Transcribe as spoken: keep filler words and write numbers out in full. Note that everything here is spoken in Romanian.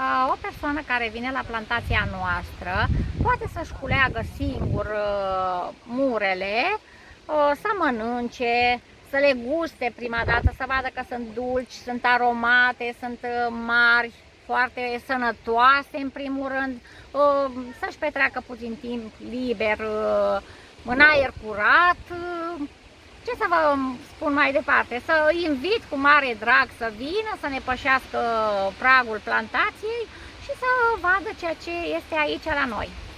O persoană care vine la plantația noastră poate să-și culeagă singur murele, să mănânce, să le guste prima dată, să vadă că sunt dulci, sunt aromate, sunt mari, foarte sănătoase în primul rând, să-și petreacă puțin timp liber în aer curat. Ce să vă spun mai departe? Să invit cu mare drag să vină, să ne pășească pragul plantației și să vadă ceea ce este aici la noi.